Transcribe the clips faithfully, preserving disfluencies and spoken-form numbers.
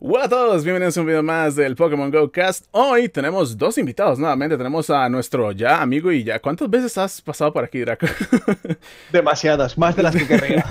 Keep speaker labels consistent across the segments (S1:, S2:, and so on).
S1: Hola a todos, bienvenidos a un video más del Pokémon Go Cast. Hoy tenemos dos invitados nuevamente. Tenemos a nuestro ya amigo y ya. ¿Cuántas veces has pasado por aquí, Draco?
S2: Demasiadas, más de las que querría.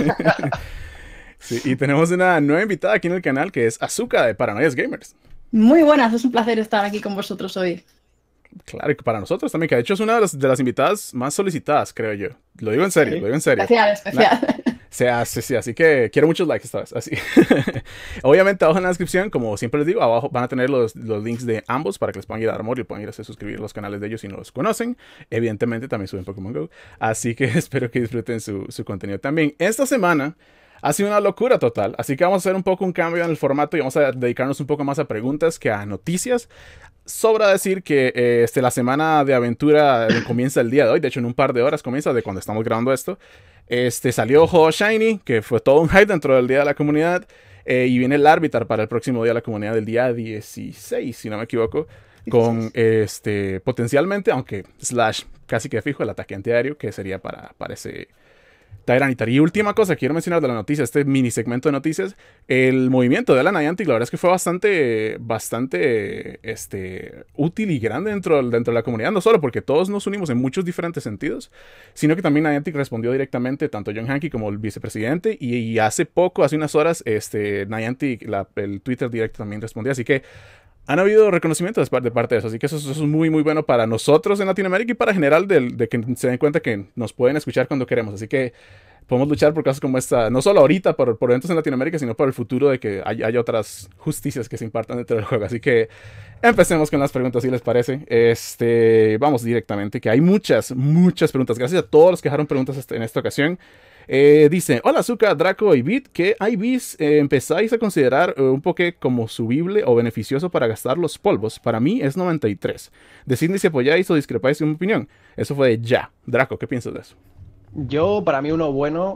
S1: Sí, y tenemos una nueva invitada aquí en el canal que es Azuka de Paranoias Gamers.
S3: Muy buenas, es un placer estar aquí con vosotros hoy.
S1: Claro, y para nosotros también, que de hecho es una de las, de las invitadas más solicitadas, creo yo. Lo digo en serio,
S2: Sí.
S1: lo digo en serio.
S3: Especial, especial.
S1: Na- Se hace, sí, así que quiero muchos likes esta vez, así. Obviamente abajo en la descripción, como siempre les digo, abajo van a tener los, los links de ambos para que les puedan ir a dar amor y puedan ir a suscribir a los canales de ellos si no los conocen. Evidentemente también suben Pokémon Go, así que espero que disfruten su, su contenido también. Esta semana ha sido una locura total, así que vamos a hacer un poco un cambio en el formato y vamos a dedicarnos un poco más a preguntas que a noticias. Sobra decir que eh, este, la semana de aventura comienza el día de hoy. De hecho, en un par de horas comienza de cuando estamos grabando esto. Este, salió Ho Shiny, que fue todo un hype dentro del día de la comunidad. Eh, y viene el Larvitar para el próximo día de la comunidad del día dieciséis, si no me equivoco. Con este, potencialmente, aunque slash casi que fijo, el ataque antiaéreo, que sería para, para ese Tyranitar. Y última cosa, quiero mencionar de la noticia, este mini segmento de noticias, el movimiento de la Niantic, la verdad es que fue bastante, bastante, este, útil y grande dentro, dentro de la comunidad, no solo porque todos nos unimos en muchos diferentes sentidos, sino que también Niantic respondió directamente, tanto John Hanke como el vicepresidente, y, y hace poco, hace unas horas, este, Niantic, la, el Twitter directo también respondió, así que han habido reconocimientos de parte de eso, así que eso, eso es muy muy bueno para nosotros en Latinoamérica y para general de, de que se den cuenta que nos pueden escuchar cuando queremos, así que podemos luchar por cosas como esta, no solo ahorita por, por eventos en Latinoamérica, sino por el futuro de que haya, haya otras justicias que se impartan dentro del juego, así que empecemos con las preguntas si les parece. Este, vamos directamente, que hay muchas, muchas preguntas, gracias a todos los que dejaron preguntas este- en esta ocasión. Eh, dice, hola Azúcar, Draco y Bit, ¿qué I Vs eh, empezáis a considerar eh, un Poké como subible o beneficioso para gastar los polvos? Para mí es noventa y tres. Decidme si apoyáis o discrepáis en mi opinión. Eso fue de ya. Draco, ¿qué piensas de eso?
S2: Yo, para mí, uno bueno,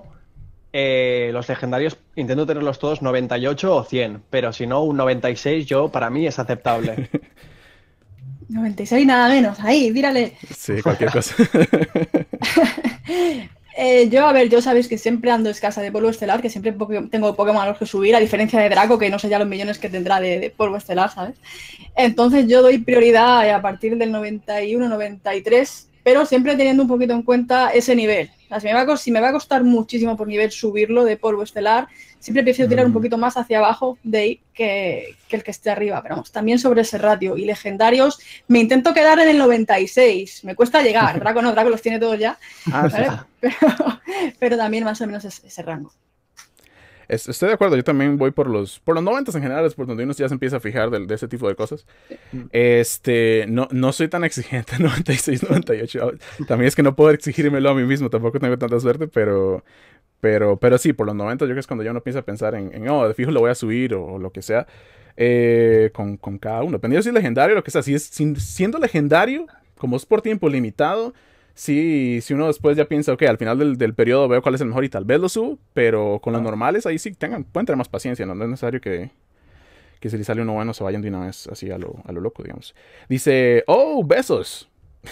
S2: eh, los legendarios intento tenerlos todos noventa y ocho o cien, pero si no, un noventa y seis, yo, para mí, es aceptable.
S3: noventa y seis nada menos, ahí, tírale.
S1: Sí, cualquier cosa.
S3: Eh, yo, a ver, yo sabéis que siempre ando escasa de polvo estelar, que siempre poke- tengo Pokémon a los que subir, a diferencia de Draco, que no sé ya los millones que tendrá de, de polvo estelar, ¿sabes? Entonces yo doy prioridad a partir del noventa y uno, noventa y tres, pero siempre teniendo un poquito en cuenta ese nivel. O sea, si me va a, cos- si me va a costar muchísimo por nivel subirlo de polvo estelar, siempre prefiero tirar un poquito más hacia abajo de ahí que, que el que esté arriba. Pero vamos, también sobre ese ratio. Y legendarios, me intento quedar en el noventa y seis. Me cuesta llegar. Draco no, Draco los tiene todos ya.
S1: Ah, sí.
S3: ¿Vale? Pero, pero también más o menos es- ese rango.
S1: Es- Estoy de acuerdo, yo también voy por los por los noventa en general, es por donde uno ya se empieza a fijar del- de, ese tipo de cosas. Este, no, no soy tan exigente, noventa y seis, noventa y ocho. También es que no puedo exigírmelo a mí mismo, tampoco tengo tanta suerte, pero, pero, pero sí, por los noventa yo creo que es cuando ya uno piensa a pensar en, en oh, de fijo lo voy a subir o, o lo que sea, eh, con, con cada uno. Dependiendo si es legendario o lo que sea, si es sin- siendo legendario, como es por tiempo limitado. Sí, si uno después ya piensa, ok, al final del, del periodo veo cuál es el mejor y tal vez lo subo, pero con los normales ahí sí tengan, pueden tener más paciencia, no, no es necesario que, que si les sale uno bueno se vayan de una vez así a lo, a lo loco, digamos. Dice, oh, besos.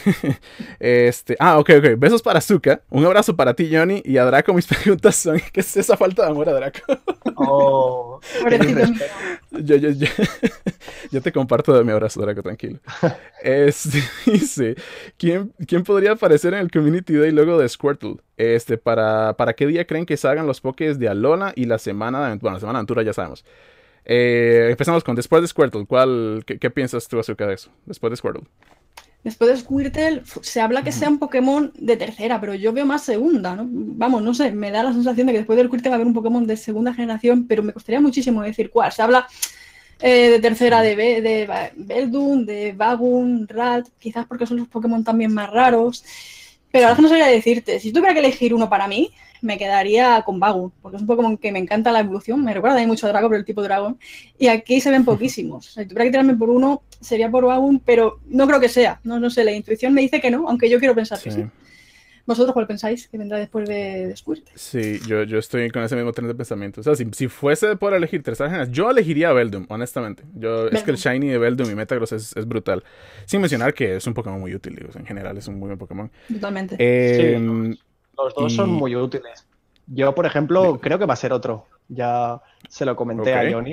S1: Este, ah, ok, ok, besos para Zuka, un abrazo para ti, Johnny, y a Draco mis preguntas son, ¿qué es esa falta de amor a Draco?
S2: Oh, qué
S3: Pobrecito mío.
S2: irrespeto.
S1: Yo, yo, yo, yo te comparto de mi abrazo, Draco, tranquilo. Este, dice, ¿quién, quién podría aparecer en el Community Day luego de Squirtle? Este, ¿para, para qué día creen que salgan los Pokés de Alola y la semana de, bueno, la semana de aventura ya sabemos? Eh, empezamos con después de Squirtle. ¿Cuál, qué, qué piensas tú acerca de eso? Después de Squirtle.
S3: Después de Squirtle, se habla que sea un Pokémon de tercera, pero yo veo más segunda, ¿no? Vamos, no sé, me da la sensación de que después del Squirtle va a haber un Pokémon de segunda generación, pero me costaría muchísimo decir cuál. Se habla eh, de tercera de, Be de Ba- Beldum, de Bagun, Rat, quizás porque son los Pokémon también más raros. Pero ahora no sabría decirte. Si tuviera que elegir uno para mí, me quedaría con Bagun, porque es un Pokémon que me encanta la evolución, me recuerda también mucho a Draco, pero el tipo dragón. Y aquí se ven poquísimos. O sea, si tuviera que tirarme por uno, sería por Bagun, pero no creo que sea. No, no sé, la intuición me dice que no, aunque yo quiero pensar que
S1: Sí.
S3: sí. ¿Vosotros cuál pensáis que vendrá después de, de Squirtle?
S1: Sí, yo, yo estoy con ese mismo tren de pensamiento. O sea, si, si fuese por elegir tercera generación, yo elegiría a Beldum, honestamente. Yo, es que el
S3: Beldum.
S1: Shiny de Beldum y Metagross es, es brutal. Sin mencionar que es un Pokémon muy útil, digo, en general es un muy buen Pokémon.
S3: Totalmente.
S1: Eh,
S2: Sí, los dos son
S1: y...
S2: muy útiles. Yo, por ejemplo, creo que va a ser otro. Ya se lo comenté
S1: Ok.
S2: a Johnny.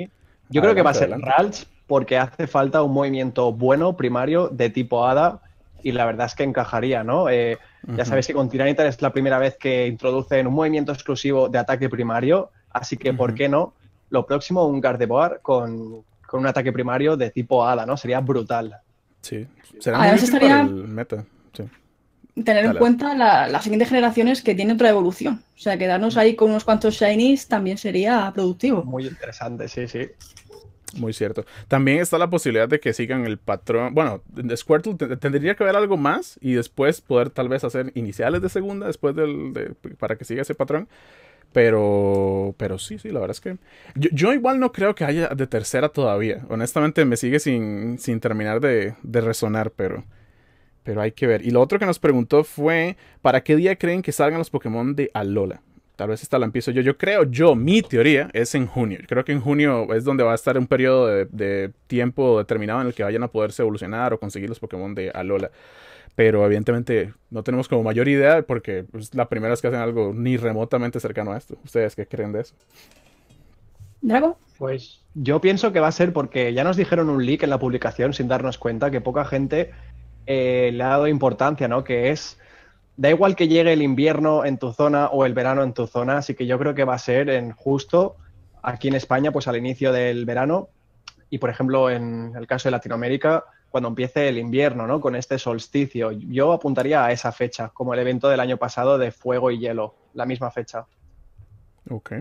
S2: Yo creo que va a ser
S1: adelante.
S2: Ralts porque hace falta un movimiento bueno, primario, de tipo hada, y la verdad es que encajaría, ¿no? Eh,
S1: Ujú.
S2: Ya sabéis que con Tiranitar es la primera vez que introducen un movimiento exclusivo de ataque primario, así que, ¿por
S1: Ujú.
S2: qué no? Lo próximo, un Gardevoir con, con un ataque primario de tipo hada, ¿no? Sería brutal.
S1: Sí, será muy
S3: Además
S1: útil para
S3: estaría
S1: el meta. Sí,
S3: tener en
S1: dale.
S3: cuenta la- las siguientes generaciones que tienen otra evolución. O sea, quedarnos ahí con unos cuantos shinies también sería productivo.
S2: Muy interesante, sí, sí.
S1: Muy cierto. También está la posibilidad de que sigan el patrón. Bueno, de Squirtle te- tendría que haber algo más y después poder tal vez hacer iniciales de segunda después del, de- para que siga ese patrón. Pero, pero sí, sí, la verdad es que yo, yo igual no creo que haya de tercera todavía. Honestamente me sigue sin, sin terminar de, de resonar, pero, pero hay que ver. Y lo otro que nos preguntó fue, ¿para qué día creen que salgan los Pokémon de Alola? Tal vez esta la empiezo yo. Yo creo, yo, mi teoría es en junio. Creo que en junio es donde va a estar un periodo de, de tiempo determinado en el que vayan a poderse evolucionar o conseguir los Pokémon de Alola. Pero evidentemente no tenemos como mayor idea porque es la primera vez que hacen algo ni remotamente cercano a esto. ¿Ustedes qué creen de eso?
S3: ¿Drago?
S2: Pues yo pienso que va a ser porque ya nos dijeron un leak en la publicación sin darnos cuenta que poca gente eh, le ha dado importancia, ¿no? Que es, da igual que llegue el invierno en tu zona o el verano en tu zona, así que yo creo que va a ser en justo aquí en España, pues al inicio del verano y, por ejemplo, en el caso de Latinoamérica, cuando empiece el invierno, ¿no? Con este solsticio. Yo apuntaría a esa fecha, como el evento del año pasado de fuego y hielo, la misma fecha.
S1: Ok.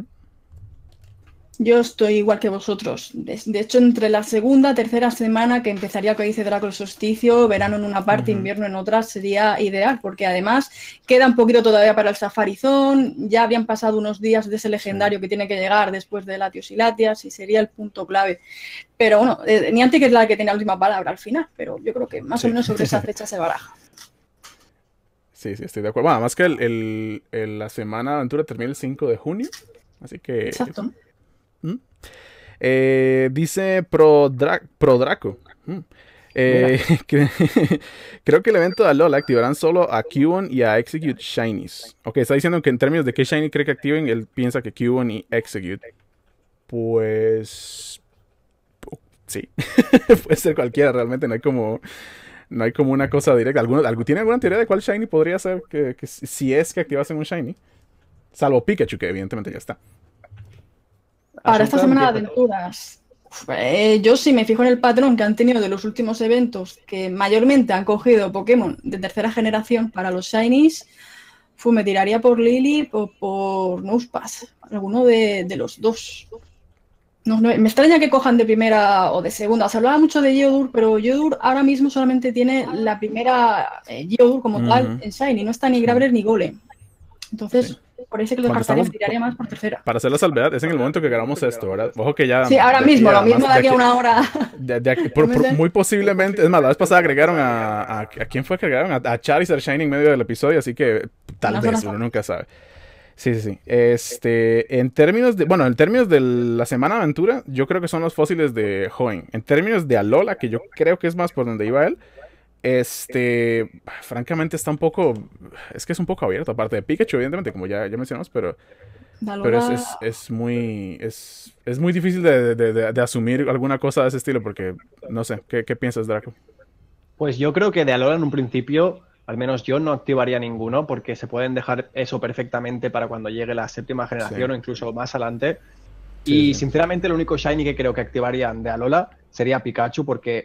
S3: Yo estoy igual que vosotros. De, de hecho, entre la segunda, tercera semana que empezaría, como dice Draco, el solsticio, verano en una parte,
S1: Ujú.
S3: invierno en otra, sería ideal, porque además queda un poquito todavía para el Safarizón, ya habían pasado unos días de ese legendario
S1: Sí.
S3: que tiene que llegar después de Latios y Latias, y sería el punto clave. Pero bueno, eh, Niantic es la que tiene la última palabra al final, pero yo creo que más o
S1: Sí.
S3: menos sobre esa fecha se baraja.
S1: Sí, sí, estoy de acuerdo. Bueno, además que el, el- el- la semana de aventura termina el cinco de junio. Así que...
S3: Exacto. ¿No?
S1: ¿Mm? Eh, dice Prodra- Prodraco. Mm. Eh, que- creo que el evento de Alola activarán solo a Cubone y a Execute Shinies. Ok, está diciendo que en términos de qué Shiny cree que activen, él piensa que Cubone y Execute. Pues... Sí. Puede ser cualquiera, realmente no hay como... No hay como una cosa directa. ¿Alguno, algu- ¿Tiene alguna teoría de cuál Shiny podría ser que, que si si es que activasen un Shiny? Salvo Pikachu, que evidentemente ya está.
S3: Para esta
S2: Asuka,
S3: semana de
S2: empieza.
S3: aventuras, eh, yo sí me fijo en el patrón que han tenido de los últimos eventos, que mayormente han cogido Pokémon de tercera generación para los Shinies. Fu, me tiraría por Lily o por Nosepass, alguno de, de los dos. No, no, me extraña que cojan de primera o de segunda. Se hablaba mucho de Geodur, pero Geodur ahora mismo solamente tiene la primera eh, Geodur como tal
S1: Ujú.
S3: en Shiny, no está ni
S1: Sí.
S3: Graveler ni Golem. Entonces,
S1: Sí.
S3: por eso que lo
S1: Cuando
S3: descartaría,
S1: estamos...
S3: me tiraría más por tercera.
S1: Para hacer la salvedad, es en el momento que grabamos esto, ¿verdad? Ojo que ya
S3: Sí, ahora
S1: de aquí
S3: mismo, lo
S1: a
S3: mismo
S1: más
S3: de
S1: de
S3: aquí a
S1: aquí,
S3: una hora.
S1: de- de aquí- por- por- muy posiblemente, es más, la vez pasada agregaron a, a, ¿a quién fue que agregaron? A, a Charizard Shiny en medio del episodio, así que tal
S3: Unas
S1: vez,
S3: horas
S1: uno
S3: antes.
S1: nunca sabe. Sí, sí, sí. Este, en términos de, bueno, en términos de la semana de aventura, yo creo que son los fósiles de Hoenn. En términos de Alola, que yo creo que es más por donde iba él, este, francamente está un poco, es que es un poco abierto, aparte de Pikachu, evidentemente, como ya, ya mencionamos, pero, pero es, es,
S3: Alola,
S1: es muy, es, es muy difícil de, de, de, de asumir alguna cosa de ese estilo, porque, no sé, ¿qué, qué piensas, Draco?
S2: Pues yo creo que de Alola en un principio, al menos yo no activaría ninguno, porque se pueden dejar eso perfectamente para cuando llegue la séptima generación
S1: Sí.
S2: o incluso más adelante.
S1: Sí,
S2: Y
S1: sí.
S2: sinceramente el único Shiny que creo que activarían de Alola sería Pikachu, porque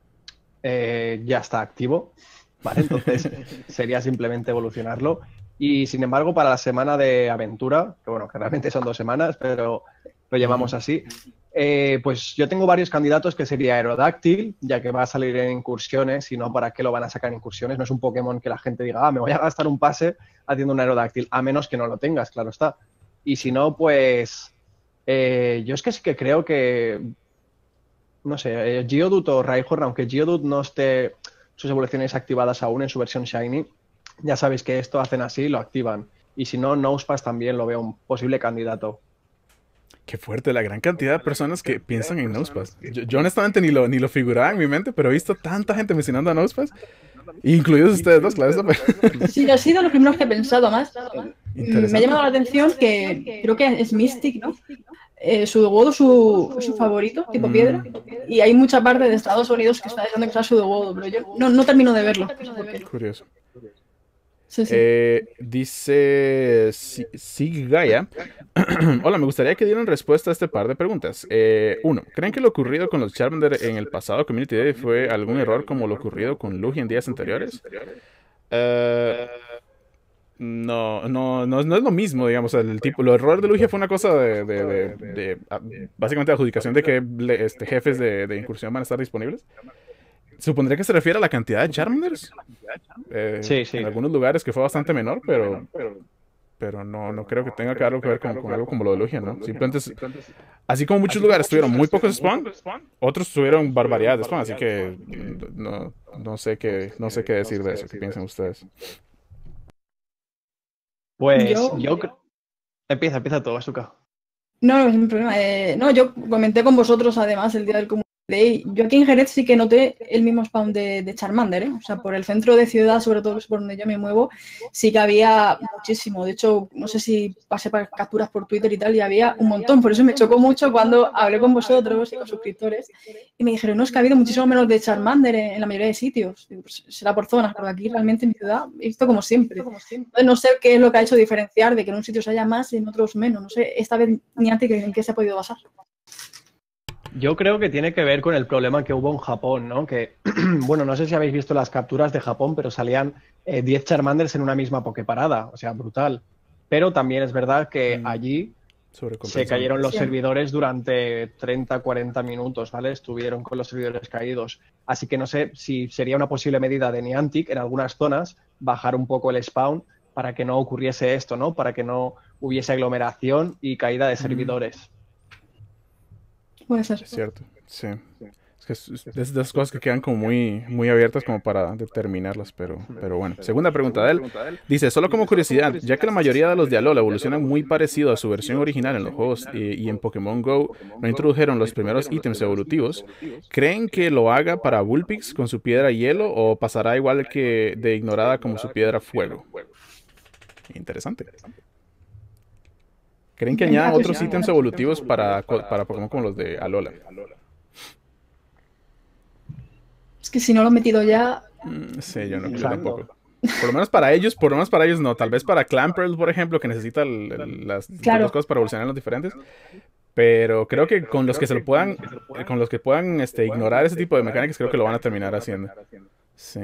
S2: eh, ya está activo, ¿vale? Entonces sería simplemente evolucionarlo. Y sin embargo, para la semana de aventura, que bueno, que realmente son dos semanas, pero lo llamamos
S1: Ujú.
S2: así, eh, pues yo tengo varios candidatos que sería Aerodáctil, ya que va a salir en incursiones, y no para qué lo van a sacar en incursiones. No es un Pokémon que la gente diga, ah, me voy a gastar un pase haciendo un Aerodáctil, a menos que no lo tengas, claro está. Y si no, pues eh, yo es que sí que creo que, no sé, eh, Geodude o Rhyhorn, aunque Geodude no esté sus evoluciones activadas aún en su versión Shiny, ya sabéis que esto hacen así, lo activan. Y si no, Nosepass también lo veo un posible candidato.
S1: Qué fuerte la gran cantidad de personas que piensan en Nosepass. Yo, yo honestamente ni lo, ni lo figuraba en mi mente, pero he visto tanta gente mencionando a Nosepass, incluidos ustedes dos, claro. Está, pero...
S3: sí, ha sido lo primero que he pensado más. Me ha llamado la atención que creo que es Mystic, ¿no? Eh, Sudowoodo es su, su favorito, tipo piedra, y hay mucha parte de Estados Unidos que está diciendo que está Sudowoodo, pero yo no, no termino de verlo.
S1: Curioso.
S3: Sí, sí.
S1: Eh, dice Sigaya. Hola, me gustaría que dieran respuesta a este par de preguntas. Eh, uno, ¿creen que lo ocurrido con los Charmander en el pasado Community Day fue algún error como lo ocurrido con Lugia en días anteriores? Uh, no, no, no, no es lo mismo, digamos. El tipo, el error de Lugia fue una cosa de, de, de, de, de básicamente adjudicación de que este, jefes de, de incursión van a estar disponibles. Supondría que se refiere a la cantidad de Charmanders. Eh,
S2: sí, sí.
S1: En algunos lugares que fue bastante menor, pero, pero no, no creo que tenga que algo que ver con, con algo como lo de Lugia, ¿no? Simplemente, es, así como muchos lugares tuvieron muy pocos spawn, otros tuvieron barbaridad de spawn, así que no, no sé qué, no sé qué decir de eso. ¿Qué piensan ustedes?
S2: Pues yo, yo... Empieza, empieza todo, Asuka.
S3: No, no, es un problema. Eh, no, yo comenté con vosotros además el día del Community Day. Yo aquí en Jerez sí que noté el mismo spawn de, de Charmander, ¿eh? O sea, por el centro de ciudad, sobre todo que es por donde yo me muevo, sí que había muchísimo. De hecho, no sé si pasé para capturas por Twitter y tal, y había un montón. Por eso me chocó mucho cuando hablé con vosotros y con suscriptores y me dijeron, no, es que ha habido muchísimo menos de Charmander en, en la mayoría de sitios. Digo, pues será por zonas, porque aquí realmente en mi ciudad he visto como siempre. Entonces, no sé qué es lo que ha hecho diferenciar de que en un sitio se haya más y en otros menos. No sé, esta vez ni antes en qué se ha podido basar.
S2: Yo creo que tiene que ver con el problema que hubo en Japón, ¿no? Que, bueno, no sé si habéis visto las capturas de Japón, pero salían eh, diez Charmanders en una misma Poképarada, o sea, brutal. Pero también es verdad que mm. allí se cayeron los sí. servidores durante treinta, cuarenta minutos, ¿vale? Estuvieron con los servidores caídos. Así que no sé si sería una posible medida de Niantic en algunas zonas bajar un poco el spawn para que no ocurriese esto, ¿no? Para que no hubiese aglomeración y caída de servidores. Mm.
S3: Puede ser.
S1: Es cierto, sí. Es que es, es de esas cosas que quedan como muy, muy abiertas como para determinarlas, pero, pero bueno. Segunda pregunta de él. Dice, solo como curiosidad, ya que la mayoría de los de Alola evolucionan muy parecido a su versión original en los juegos y, y en Pokémon Go no introdujeron los primeros ítems evolutivos, ¿creen que lo haga para Vulpix con su piedra hielo o pasará igual que de ignorada como su piedra fuego? Interesante. ¿Creen que añadan otros ítems evolutivos para, para Pokémon como los de Alola?
S3: Es que si no lo he metido ya...
S1: Mm, sí, yo no creo tampoco. Por lo menos para ellos, por lo menos para ellos no. Tal vez para Clamperl, por ejemplo, que necesita el, el, las, claro. las cosas para evolucionar en los diferentes. Pero creo que con los que se lo puedan, con los que puedan este, ignorar ese tipo de mecánicas, creo que lo van a terminar haciendo. Sí.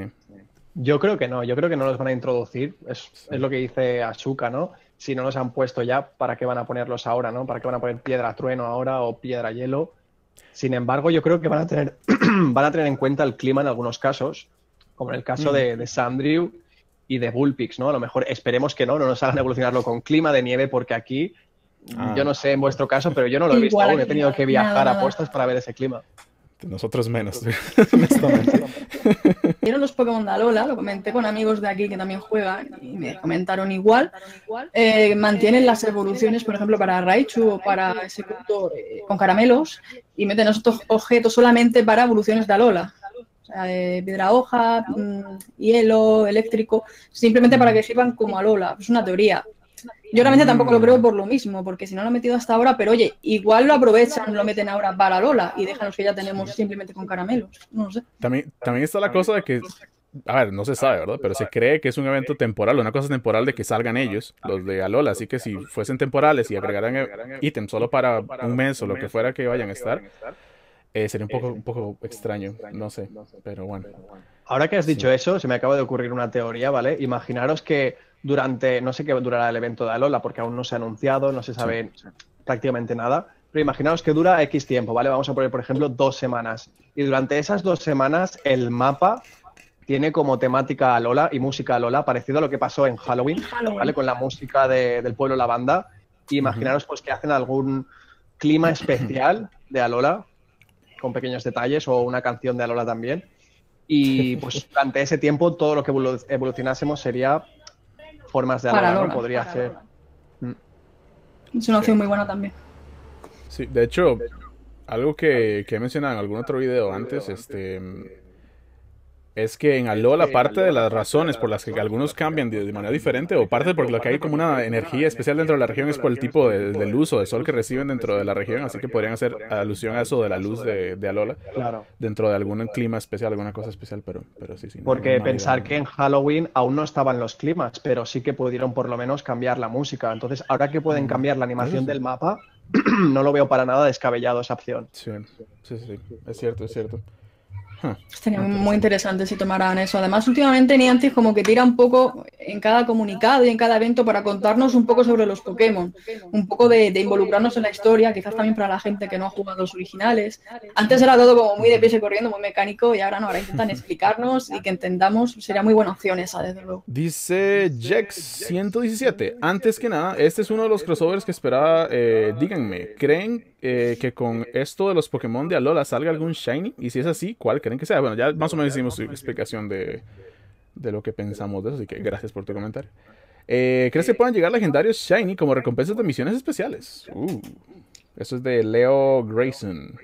S2: Yo creo que no, yo creo que no los van a introducir. Es, sí. es lo que dice Asuka, ¿no? Si no los han puesto ya, ¿para qué van a ponerlos ahora, no? ¿Para qué van a poner piedra trueno ahora o piedra hielo? Sin embargo, yo creo que van a tener, van a tener en cuenta el clima en algunos casos, como en el caso mm. de, de Sandrew y de Vulpix, ¿no? A lo mejor esperemos que no, no nos hagan evolucionarlo con clima de nieve, porque aquí, ah. yo no sé en vuestro caso, pero yo no lo he visto aún. He tenido que viajar nada, nada. a postas para ver ese clima.
S1: Nosotros menos,
S3: honestamente. Vieron los Pokémon de Alola, lo comenté con amigos de aquí que también juegan y me comentaron igual. Eh, mantienen las evoluciones, por ejemplo, para Raichu o para ese punto eh, con caramelos y meten estos objetos solamente para evoluciones de Alola. O sea, eh, piedra hoja, mmm, hielo, eléctrico, simplemente para que sirvan como Alola. Es una teoría. Yo realmente tampoco lo creo por lo mismo, porque si no lo han metido hasta ahora, pero oye, igual lo aprovechan, lo meten ahora para Lola y dejan los que ya tenemos simplemente con caramelos, no lo sé.
S1: También, también está la cosa de que, a ver, no se sabe, ¿verdad? Pero se cree que es un evento temporal, una cosa temporal de que salgan ellos, los de Alola, así que si fuesen temporales y agregaran ítems solo para un mes o lo que fuera que vayan a estar, eh, sería un poco, un poco extraño, no sé, pero bueno.
S2: Ahora que has dicho sí. eso, se me acaba de ocurrir una teoría, ¿vale? Imaginaros que durante, no sé qué durará el evento de Alola, porque aún no se ha anunciado, no se sabe sí. prácticamente nada, pero imaginaos que dura X tiempo, ¿vale? Vamos a poner, por ejemplo, dos semanas. Y durante esas dos semanas el mapa tiene como temática Alola y música Alola, parecido a lo que pasó en Halloween, Halloween. ¿vale? Con la música de, del pueblo Lavanda. Y imaginaros pues que hacen algún clima especial de Alola, con pequeños detalles, o una canción de Alola también. Y pues durante ese tiempo todo lo que evolucionásemos sería formas de Alola, ¿no? Podría
S3: para
S2: ser.
S3: Alola. Es una opción sí. muy buena también.
S1: Sí, de hecho, algo que, que he mencionado en algún otro video antes, este, es que en Alola, parte de las razones por las que algunos cambian de, de manera diferente, o parte por lo que hay como una energía especial dentro de la región, es por el tipo de, de luz o de sol que reciben dentro de la región, así que podrían hacer alusión a eso de la luz de, de Alola,
S2: Claro.
S1: dentro de algún clima especial, alguna cosa especial, pero, pero sí, sí. No,
S2: Porque
S1: no
S2: pensar que en Halloween aún no estaban los climas, pero sí que pudieron por lo menos cambiar la música. Entonces, ahora que pueden cambiar la animación del mapa, no lo veo para nada descabellado esa opción.
S1: Sí, sí, sí, es cierto, es cierto. Huh.
S3: Sería muy interesante si tomaran eso. Además, últimamente Niantic como que tira un poco en cada comunicado y en cada evento para contarnos un poco sobre los Pokémon. Un poco de, de involucrarnos en la historia, quizás también para la gente que no ha jugado los originales. Antes era todo como muy deprisa y corriendo, muy mecánico, y ahora no, ahora intentan explicarnos y que entendamos. Sería muy buena opción esa, desde luego.
S1: Dice Jex ciento diecisiete. Antes que nada, este es uno de los crossovers que esperaba. Eh, díganme, ¿creen eh, que con esto de los Pokémon de Alola salga algún Shiny? Y si es así, ¿cuál creen que sea? Bueno, ya más o menos hicimos su explicación de, de lo que pensamos de eso, así que gracias por tu comentario. Eh, ¿Crees que puedan llegar legendarios Shiny como recompensas de misiones especiales? Uh, eso es de Leo Grayson.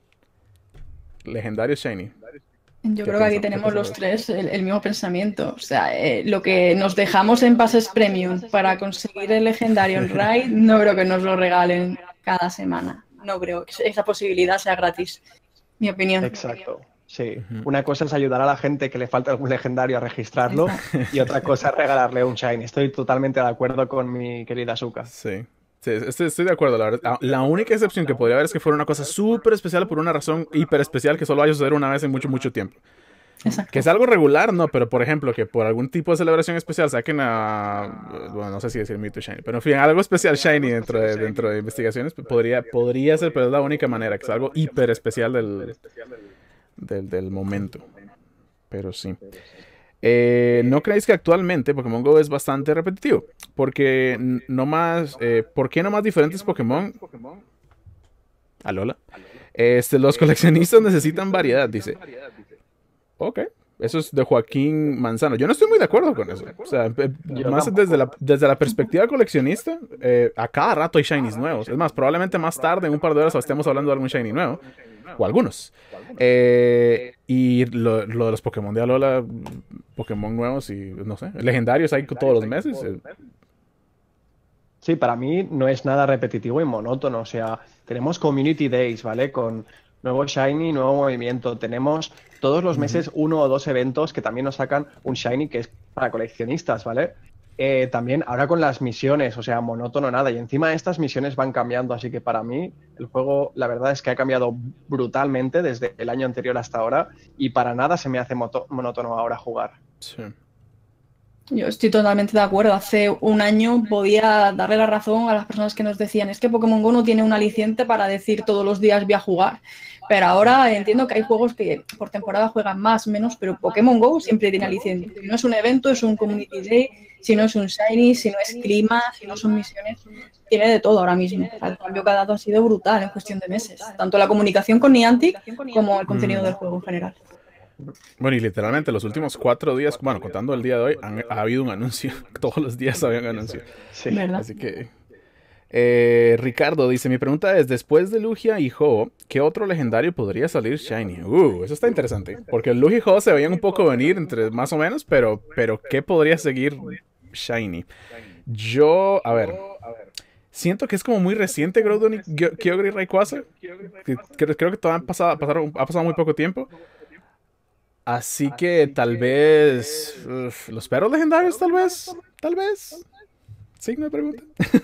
S1: Legendarios Shiny.
S3: Yo creo que aquí tenemos los tres el, el mismo pensamiento. O sea, eh, lo que nos dejamos en pases premium para conseguir el legendario en Raid, no creo que nos lo regalen cada semana. No creo que esa posibilidad sea gratis. Mi opinión.
S2: Exacto. Sí. Uh-huh. Una cosa es ayudar a la gente que le falta algún legendario a registrarlo. Exacto. Y otra cosa es regalarle un Shiny. Estoy totalmente de acuerdo con mi querida Azuka.
S1: Sí. Sí, estoy, estoy de acuerdo, la verdad. La única excepción que podría haber es que fuera una cosa súper especial por una razón hiper especial que solo vaya a suceder una vez en mucho, mucho tiempo.
S3: Exacto.
S1: Que es algo regular, no, pero por ejemplo, que por algún tipo de celebración especial saquen a... Bueno, no sé si decir Mewtwo Shiny, pero en fin, algo especial Shiny dentro de, dentro de investigaciones podría, podría ser, pero es la única manera, que es algo hiper especial del, del, del momento. Pero sí. Eh, ¿No creéis que actualmente Pokémon Go es bastante repetitivo? Porque no más... Eh, ¿Por qué no más diferentes Pokémon? Alola. Este, los coleccionistas necesitan variedad, dice. Ok. Eso es de Joaquín Manzano. Yo no estoy muy de acuerdo con eso. O sea, más desde la, desde la perspectiva coleccionista, eh, a cada rato hay Shinies nuevos. Es más, probablemente más tarde, en un par de horas, estemos hablando de algún Shiny nuevo. O algunos. Eh, y lo, lo de los Pokémon de Alola, Pokémon nuevos y, no sé, legendarios hay todos los meses.
S2: Sí, para mí no es nada repetitivo y monótono. O sea, tenemos Community Days, ¿vale? Con nuevo Shiny, nuevo movimiento. Tenemos todos los meses uno o dos eventos que también nos sacan un Shiny que es para coleccionistas, ¿vale? Eh, también ahora con las misiones, o sea, monótono nada. Y encima estas misiones van cambiando, así que para mí el juego, la verdad es que ha cambiado brutalmente desde el año anterior hasta ahora y para nada se me hace monótono ahora jugar.
S1: Sí.
S3: Yo estoy totalmente de acuerdo. Hace un año podía darle la razón a las personas que nos decían es que Pokémon Go no tiene un aliciente para decir todos los días voy a jugar. Pero ahora entiendo que hay juegos que por temporada juegan más, menos, pero Pokémon Go siempre tiene aliciente. Si no es un evento, es un Community Day, si no es un Shiny, si no es clima, si no son misiones, tiene de todo ahora mismo. El cambio que ha dado ha sido brutal en cuestión de meses. Tanto la comunicación con Niantic como el contenido mm. del juego en general.
S1: Bueno, y literalmente los últimos cuatro días, bueno, contando el día de hoy, han, ha habido un anuncio. Todos los días había un anuncio.
S2: Sí.
S3: ¿Verdad?
S1: Así que... Eh, Ricardo dice, mi pregunta es, después de Lugia y Ho, ¿qué otro legendario podría salir Shiny? Uh, eso está interesante. Porque Lugia y Ho se veían un poco venir, entre más o menos, pero, pero ¿qué podría seguir Shiny? Yo, a ver... Siento que es como muy reciente Groudon y Kyogre y Rayquaza. Creo que todavía han pasado, pasaron, ha pasado muy poco tiempo. Así que tal vez... Uf, ¿los perros legendarios tal vez? Tal vez. Sí, me preguntan.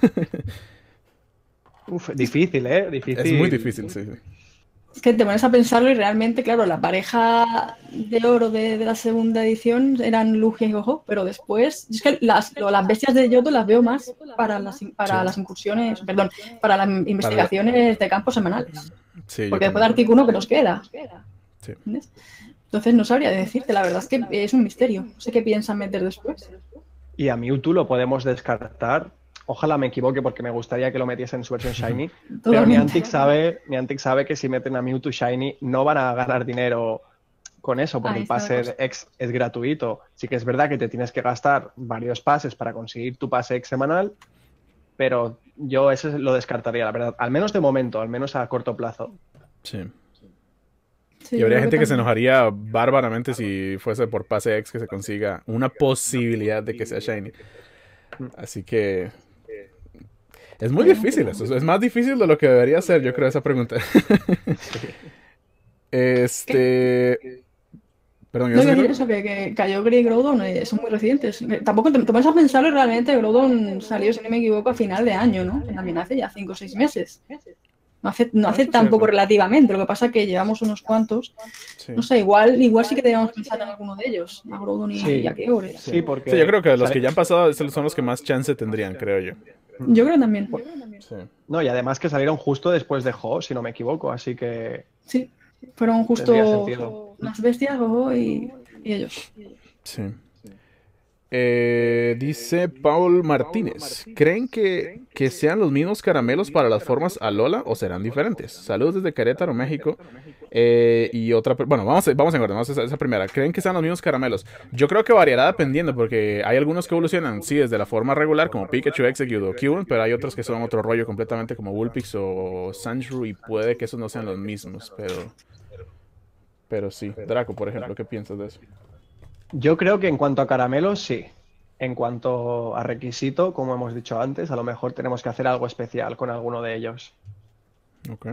S2: Uf, difícil, ¿eh? Difícil.
S1: Es muy difícil, sí, sí.
S3: Es que te pones a pensarlo y realmente, claro, la pareja de oro de, de la segunda edición eran Lugia y Ho-Oh, pero después... Es que las, lo, las bestias de Yoto las veo más para las, para sí. las incursiones, perdón, para las investigaciones para... de campo semanales.
S1: Sí,
S3: porque después de Articuno que nos queda.
S1: Sí.
S3: ¿Entiendes? Entonces no sabría decirte, la verdad es que es un misterio. No sé qué piensan meter después.
S2: Y a Mewtwo lo podemos descartar. Ojalá me equivoque porque me gustaría que lo metiesen en su versión Shiny. Pero Niantic sabe, Niantic sabe que si meten a Mewtwo Shiny no van a ganar dinero con eso, porque el pase X es gratuito. Sí que es verdad que te tienes que gastar varios pases para conseguir tu pase X semanal, pero yo eso lo descartaría, la verdad. Al menos de momento, al menos a corto plazo.
S1: Sí.
S3: Sí,
S1: y
S3: yo
S1: habría
S3: creo
S1: gente que se
S3: también.
S1: enojaría bárbaramente si fuese por pase X que se consiga una posibilidad de que sea Shiny. Así que es muy
S3: Veremos,
S1: difícil
S3: veremos.
S1: eso. Es más difícil de lo que debería ser, yo creo, esa pregunta.
S2: Sí.
S3: ¿Qué?
S1: Este... Perdón,
S3: No
S1: ¿ibas a
S3: iba a
S1: decir
S3: decir
S1: algo?
S3: eso, que, que Kyogre y Groudon eh, son muy recientes. Que tampoco te, te vas a pensarlo y realmente Groudon salió, si no me equivoco, a final de año, ¿no? Que también hace ya cinco o seis meses. No hace, no
S1: Ah,
S3: hace
S1: eso es
S3: tampoco
S1: cierto.
S3: relativamente, lo que pasa es que llevamos unos cuantos.
S1: Sí.
S3: No sé, igual, igual sí que deberíamos pensar en alguno de ellos, a Groudon y, y a
S2: Sí,
S3: Kyogre.
S1: Sí.
S2: sí,
S1: Sí, yo
S2: porque
S1: creo que los
S2: sale-
S1: que ya han pasado son los que más chance tendrían, creo yo.
S3: Yo creo también.
S1: Sí.
S2: no, y además que salieron justo después de Ho, si no me equivoco, así que
S3: Sí, fueron
S2: tendría
S3: justo
S2: sentido.
S3: las bestias, Gogo y, y ellos.
S1: Sí. Eh, dice Paul Martínez, ¿creen que, que sean los mismos caramelos para las formas Alola o serán diferentes? Saludos desde Querétaro, México. Eh, y otra, pre- bueno, vamos, a- vamos en orden, vamos a esa, esa primera. ¿Creen que sean los mismos caramelos? Yo creo que variará dependiendo, porque hay algunos que evolucionan, sí, desde la forma regular, como Pikachu, Execute o Cubone, pero hay otros que son otro rollo completamente, como Vulpix o Sandshrew, y puede que esos no sean los mismos, pero, pero sí. Draco, por ejemplo, ¿qué piensas de eso?
S2: Yo creo que en cuanto a caramelos, sí. En cuanto a requisito, como hemos dicho antes, a lo mejor tenemos que hacer algo especial con alguno de ellos.
S1: Ok.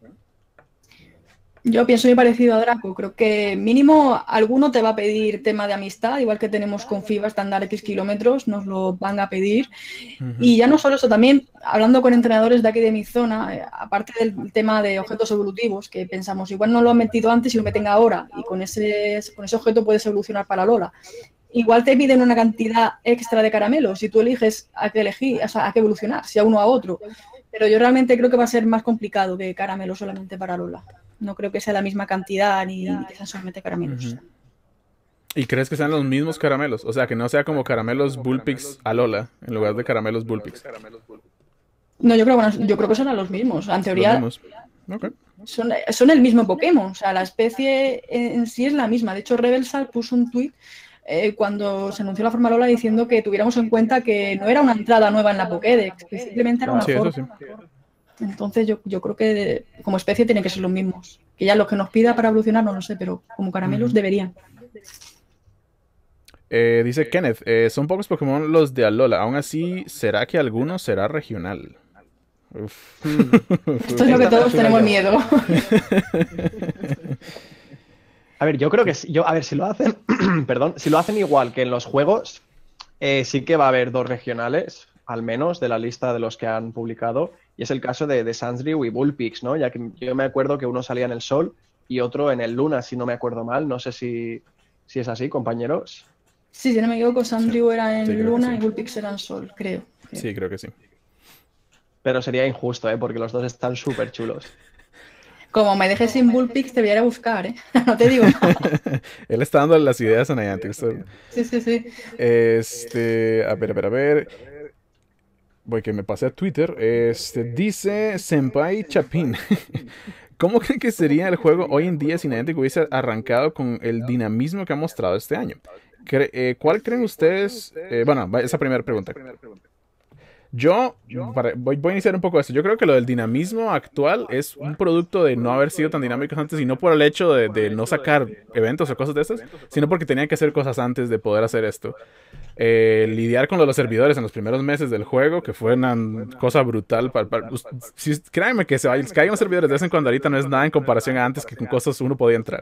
S3: Yo pienso muy parecido a Draco. Creo que mínimo alguno te va a pedir tema de amistad, igual que tenemos con FIBA estándar X kilómetros, nos lo van a pedir.
S1: Ujú.
S3: Y ya no solo eso, también hablando con entrenadores de aquí de mi zona, eh, aparte del tema de objetos evolutivos, que pensamos, igual no lo han metido antes y lo meten ahora, y con ese, con ese objeto puedes evolucionar para Lola. Igual te piden una cantidad extra de caramelos y tú eliges a qué elegir, o sea, a qué evolucionar, si a uno o a otro. Pero yo realmente creo que va a ser más complicado que caramelos solamente para Lola. No creo que sea la misma cantidad ni, ni que sean solamente caramelos.
S1: Ujú. ¿Y crees que sean los mismos caramelos? O sea, que no sea como caramelos Vulpix Alola en lugar de caramelos Vulpix.
S3: No, yo creo, bueno, yo creo que serán los mismos. En
S1: Los
S3: teoría
S1: mismos. Ok.
S3: son, son el mismo Pokémon. O sea, la especie en sí es la misma. De hecho, Rebelsal puso un tuit eh, cuando se anunció la forma Lola diciendo que tuviéramos en cuenta que no era una entrada nueva en la Pokédex, que simplemente era una
S1: Sí, eso
S3: forma.
S1: sí.
S3: Entonces yo, yo creo que de- como especie tienen que ser los mismos. Que ya los que nos pida para evolucionar no lo sé, pero como caramelos
S1: Ujú.
S3: deberían.
S1: Eh, dice Kenneth, eh, son pocos Pokémon los de Alola. Aún así, ¿será que alguno será regional? Uf.
S2: Hmm.
S3: Esto es lo que
S2: Esta me la
S3: todos
S2: suelo
S3: tenemos
S2: yo.
S3: miedo.
S2: A ver, yo creo que sí- yo, a ver, si lo hacen, perdón, si lo hacen igual que en los juegos, eh, sí que va a haber dos regionales, al menos, de la lista de los que han publicado. Y es el caso de, de Sandshrew y Vulpix, ¿no? Ya que yo me acuerdo que uno salía en el Sol y otro en el Luna, si no me acuerdo mal. No sé si, si es así, compañeros.
S3: Sí, si no me equivoco, Sandrew era en
S1: Sí, creo que
S3: Luna
S1: sí.
S3: y Vulpix era en Sol, creo. creo.
S1: Sí, creo que sí.
S2: Pero sería injusto, ¿eh? Porque los dos están súper chulos.
S3: Como me dejes sin Vulpix, te voy a ir a buscar, ¿eh? No te digo nada.
S1: Él está dando las ideas a Niantic. usted-
S3: Sí, sí, sí.
S1: Este, a ver, a ver, a ver. Voy que me pasé a Twitter. Este, dice Senpai Chapin. ¿Cómo creen que sería el juego hoy en día si Niantic hubiese arrancado con el dinamismo que ha mostrado este año? Cre- eh, ¿Cuál creen ustedes? eh, bueno, va- esa primera pregunta. Yo, para- voy, voy a iniciar un poco esto. Yo creo que lo del dinamismo actual es un producto de no haber sido tan dinámicos antes y no por el hecho de, de no sacar eventos o cosas de estas, sino porque tenían que hacer cosas antes de poder hacer esto. Eh, lidiar con lo de los servidores en los primeros meses del juego, que fue una cosa brutal. Para, para- us- si- créanme que se vayan- caigan los servidores de vez en cuando ahorita no es nada en comparación a antes que con cosas uno podía entrar.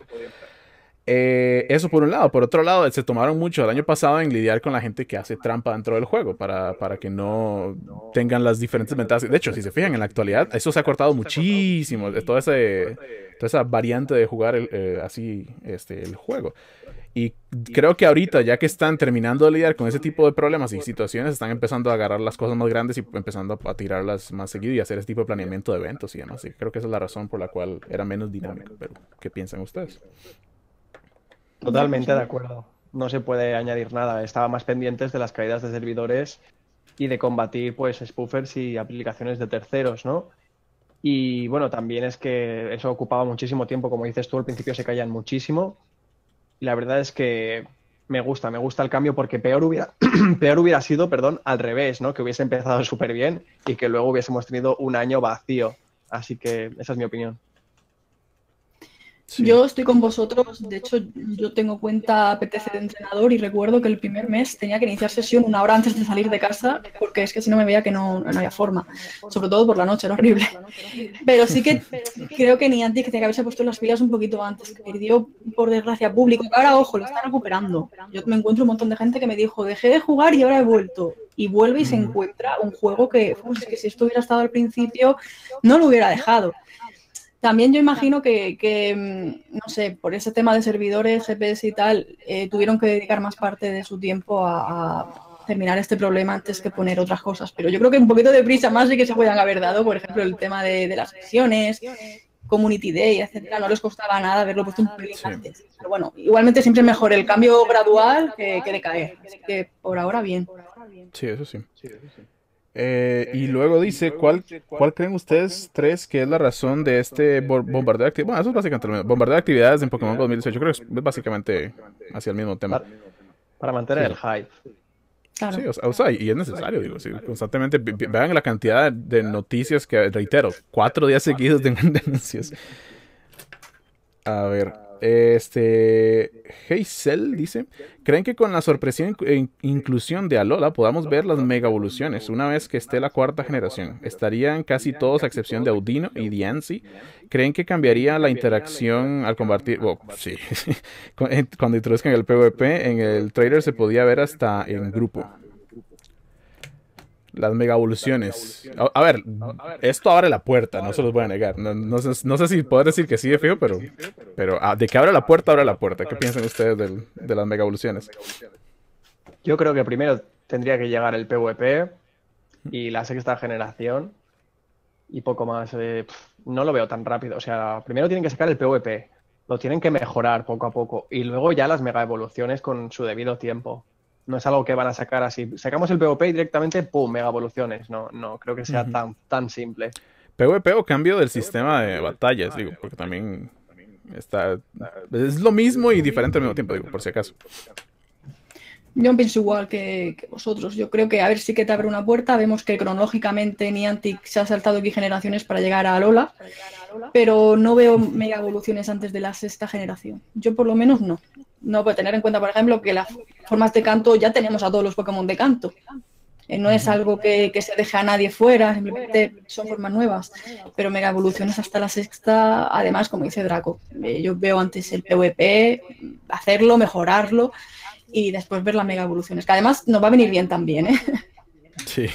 S1: Eh, eso por un lado. Por otro lado, se tomaron mucho el año pasado en lidiar con la gente que hace trampa dentro del juego para, para que no tengan las diferentes ventajas. De hecho, si se fijan en la actualidad, eso se ha cortado muchísimo. de Toda, ese, toda esa variante de jugar el, eh, así este, el juego. Y creo que ahorita, ya que están terminando de lidiar con ese tipo de problemas y situaciones, están empezando a agarrar las cosas más grandes y empezando a tirarlas más seguido y hacer ese tipo de planeamiento de eventos y demás. Y creo que esa es la razón por la cual era menos dinámico. Pero, ¿qué piensan ustedes?
S2: Totalmente de acuerdo. No se puede añadir nada. Estaba más pendientes de las caídas de servidores y de combatir pues spoofers y aplicaciones de terceros, ¿no? Y bueno, también es que eso ocupaba muchísimo tiempo, como dices tú, al principio se caían muchísimo. Y la verdad es que me gusta, me gusta el cambio porque peor hubiera, peor hubiera sido, perdón, al revés, ¿no? Que hubiese empezado súper bien y que luego hubiésemos tenido un año vacío. Así que esa es mi opinión.
S1: Sí.
S3: Yo estoy con vosotros, de hecho yo tengo cuenta P T C de entrenador y recuerdo que el primer mes tenía que iniciar sesión una hora antes de salir de casa porque es que si no me veía que no, no había forma, sobre todo por la noche, era horrible. Pero sí que creo que Niantic tenía que haberse puesto las pilas un poquito antes, que perdió por desgracia público, que ahora ojo, lo está recuperando. Yo me encuentro un montón de gente que me dijo, dejé de jugar y ahora he vuelto. Y vuelve y se encuentra un juego que, pues, es que si esto hubiera estado al principio no lo hubiera dejado. También yo imagino que, que, no sé, por ese tema de servidores, G P S y tal, eh, tuvieron que dedicar más parte de su tiempo a, a terminar este problema antes que poner otras cosas. Pero yo creo que un poquito de prisa más sí que se puedan haber dado, por ejemplo, el tema de, de las sesiones, Community Day, etcétera. No les costaba nada haberlo puesto un pelín
S1: Sí.
S3: antes. Pero bueno, igualmente siempre es mejor el cambio gradual que, que decaer. Así que por ahora bien.
S1: Sí, eso sí. Eh, y luego dice, ¿cuál, ¿cuál creen ustedes tres que es la razón de este bo- bombardeo de actividades? Bueno, eso es básicamente lo mismo. Bombardeo de actividades en Pokémon Go dos mil dieciocho. Creo que es básicamente hacia el mismo tema.
S2: Para, para mantener
S1: Sí.
S2: el hype.
S3: Claro.
S1: Sí, o sea, o sea, y es necesario, digo, sí, constantemente ve- ve- vean la cantidad de noticias que, reitero, cuatro días seguidos de denuncias. A ver, este, Hazel dice, ¿creen que con la sorpresiva inc- in- inclusión de Alola podamos ver las mega evoluciones una vez que esté la cuarta generación? Estarían casi todos a excepción de Audino y Diancie. ¿Creen que cambiaría la interacción al combatir? Bueno, sí, Cu- en- cuando introduzcan el PvP, en el trailer se podía ver hasta en grupo. Las mega evoluciones. A, a ver, esto abre la puerta, no se los voy a negar. No, no sé, no sé si puedo decir que sí de fijo, pero, pero ah, de que abre la puerta, abre la puerta. ¿Qué piensan ustedes del- de las mega evoluciones?
S2: Yo creo que primero tendría que llegar el PvP y la sexta generación y poco más. eh, pf, no lo veo tan rápido. O sea, primero tienen que sacar el PvP, lo tienen que mejorar poco a poco y luego ya las mega evoluciones con su debido tiempo. No es algo que van a sacar así. Sacamos el PvP y directamente, ¡pum!, mega evoluciones. No, no creo que sea
S1: Ujú.
S2: tan, tan simple.
S1: PvP o cambio del sistema de batallas, digo, porque también está... Es lo mismo y diferente al mismo tiempo, digo, por si acaso.
S3: Yo pienso igual que, que vosotros. Yo creo que a ver sí que te abre una puerta. Vemos que cronológicamente Niantic se ha saltado aquí generaciones para llegar a Alola, pero no veo mega evoluciones antes de la sexta generación. Yo por lo menos no. No puedo tener en cuenta, por ejemplo, que las formas de canto ya tenemos a todos los Pokémon de canto. Eh, no es algo que, que se deje a nadie fuera, simplemente son formas nuevas. Pero mega evoluciones hasta la sexta, además, como dice Draco, eh, yo veo antes el PvP, hacerlo, mejorarlo y después ver las mega evoluciones, que además nos va a venir bien también, ¿eh?
S1: Sí.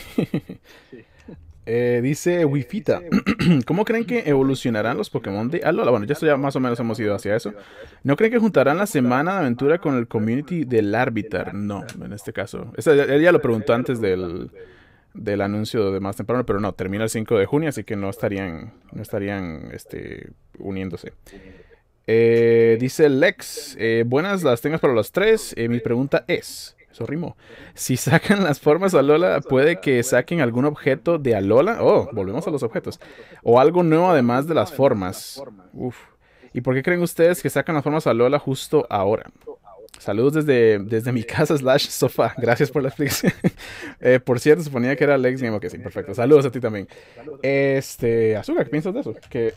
S1: Eh, dice Wifita, ¿cómo creen que evolucionarán los Pokémon de Alola? Bueno, ya esto ya más o menos hemos ido hacia eso. ¿No creen que juntarán la semana de aventura con el community del Arbitar? No, en este caso. Esa- él ya lo preguntó antes del, del anuncio de más temprano, pero no, termina el cinco de junio, así que no estarían, no estarían este, uniéndose. Eh, dice Lex, eh, buenas las tengas para los tres. Eh, mi pregunta es, eso rimó. Si sacan las formas Alola, ¿puede que saquen algún objeto de Alola? Oh, volvemos a los objetos. O algo nuevo además de las formas. Uf. ¿Y por qué creen ustedes que sacan las formas Alola justo ahora? Saludos desde, desde mi casa slash sofá. Gracias por la explicación. Eh, por cierto, suponía que era Lex Game. Ok, sí, perfecto. Saludos a ti también. Este, Azúcar, ¿qué piensas de eso? Que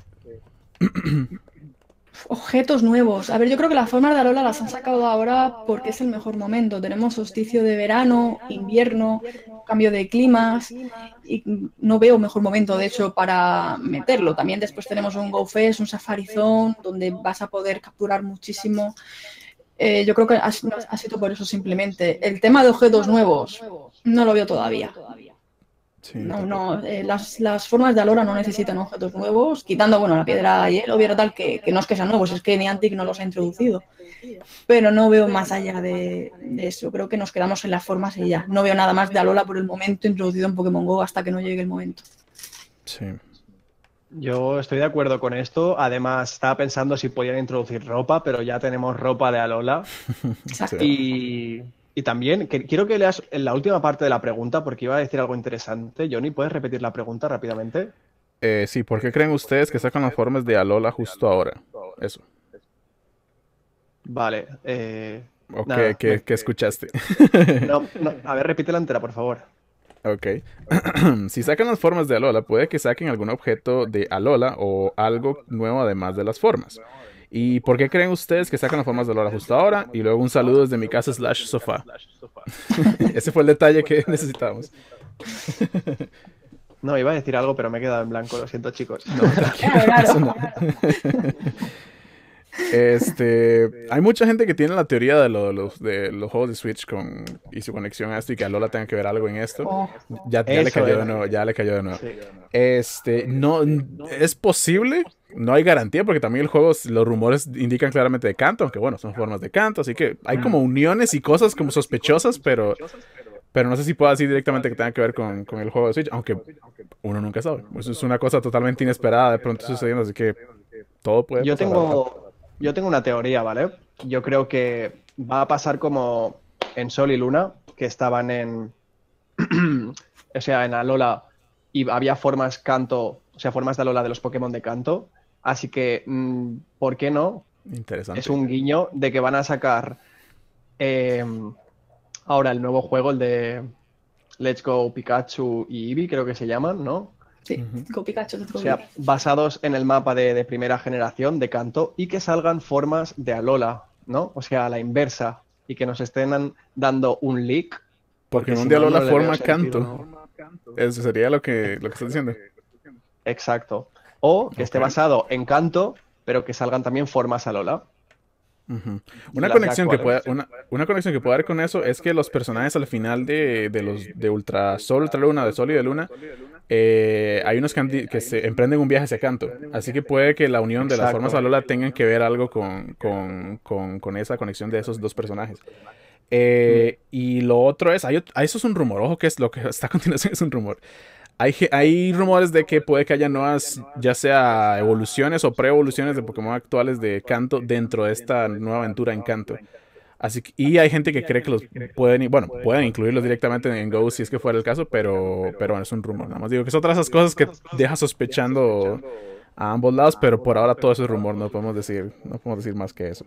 S3: Objetos nuevos. A ver, yo creo que las formas de Alola las han sacado ahora porque es el mejor momento. Tenemos solsticio de verano, invierno, cambio de climas y no veo mejor momento, de hecho, para meterlo. También después tenemos un Go Fest, un Safari Zone, donde vas a poder capturar muchísimo. Eh, yo creo que ha, ha sido por eso simplemente. El tema de objetos nuevos no lo veo todavía.
S1: sí,
S3: No,
S1: tampoco.
S3: no, eh, las, las formas de Alola no necesitan objetos nuevos, quitando, bueno, la piedra hielo, hubiera tal, que, que no es que sean nuevos, es que Niantic no los ha introducido. Pero no veo más allá de, de eso, creo que nos quedamos en las formas y ya. No veo nada más de Alola por el momento introducido en Pokémon Go hasta que no llegue el momento.
S1: Sí.
S2: Yo estoy de acuerdo con esto. Además, estaba pensando si podían introducir ropa, pero ya tenemos ropa de Alola.
S3: Exacto.
S2: Y, y también que, quiero que leas en la última parte de la pregunta porque iba a decir algo interesante. Johnny, ¿puedes repetir la pregunta rápidamente?
S1: Eh, sí, ¿por qué creen ustedes que sacan las formas de Alola justo ahora? Eso.
S2: Vale. Eh,
S1: ¿O
S2: nada,
S1: qué, qué-
S2: me-
S1: qué escuchaste?
S2: no, no, a ver, repítela entera, por favor.
S1: Ok. Si sacan las formas de Alola, puede que saquen algún objeto de Alola o algo nuevo además de las formas. ¿Y por qué creen ustedes que sacan las formas de Alola justo ahora? Y luego un saludo desde mi casa slash sofá. Ese fue el detalle que necesitábamos.
S2: No, iba a decir algo, pero me he quedado en blanco, lo siento, chicos.
S1: No, eso no. Este, hay mucha gente que tiene la teoría de, lo, de, los, de los juegos de Switch con, y su conexión a esto y que Alola tenga que ver algo en esto.
S3: Oh,
S1: Ya, ya le
S2: Eso
S1: cayó
S2: es.
S1: de nuevo, ya le cayó de nuevo.
S2: Sí.
S1: Este, no, es posible, no hay garantía porque también el juego, los rumores indican claramente de canto, aunque bueno, son formas de canto, así que hay como uniones y cosas como sospechosas, pero, pero no sé si puedo decir directamente que tenga que ver con, con el juego de Switch, aunque uno nunca sabe. Eso es una cosa totalmente inesperada de pronto sucediendo, así que todo puede
S2: Yo
S1: pasar.
S2: tengo, yo tengo una teoría, ¿vale? Yo creo que va a pasar como en Sol y Luna, que estaban en, o sea, en Alola y había formas canto, o sea, formas de Alola de los Pokémon de canto. Así que, mm, ¿por qué no?
S1: Interesante.
S2: Es un guiño de que van a sacar eh, ahora el nuevo juego, el de Let's Go Pikachu y Eevee, creo que se llaman, ¿no?
S3: sí, con Pikachu.
S2: O sea, basados en el mapa de, de primera generación de canto y que salgan formas de Alola, ¿no? O sea, a la inversa y que nos estén an- dando un leak.
S1: Porque en
S2: si
S1: un
S2: no,
S1: Alola
S2: no le veo
S1: forma
S2: sentido.
S1: canto. Eso sería lo que, lo que estás diciendo.
S2: Exacto. O que esté
S1: Ok.
S2: basado en canto, pero que salgan también formas Alola.
S1: Ujú.
S2: Y
S1: Una
S2: las
S1: conexión que pueda,
S2: actuales.
S1: una, una conexión que pueda haber con eso es que los personajes al final de, de los de Ultra Sol, Ultra Luna, de Sol y de Luna, eh, hay unos que, han di- que se emprenden un viaje hacia canto. Así que puede que la unión de las
S2: Exacto.
S1: formas Alola tengan que ver algo con, con, con, con esa conexión de esos dos personajes. Eh, y lo otro es, hay, ot- ah, eso es un rumor, ojo que es lo que está a continuación, es un rumor. Hay, ge- hay rumores de que puede que haya nuevas, ya sea evoluciones o pre-evoluciones de Pokémon actuales de canto dentro de esta nueva aventura en canto. Así que, y hay gente que cree que los pueden, i- bueno, pueden incluirlos directamente en Go si es que fuera el caso, pero, pero bueno, es un rumor. Nada más digo que es otra de esas cosas que deja sospechando a ambos lados, pero por ahora todo eso es rumor, no podemos decir, no podemos decir más que eso.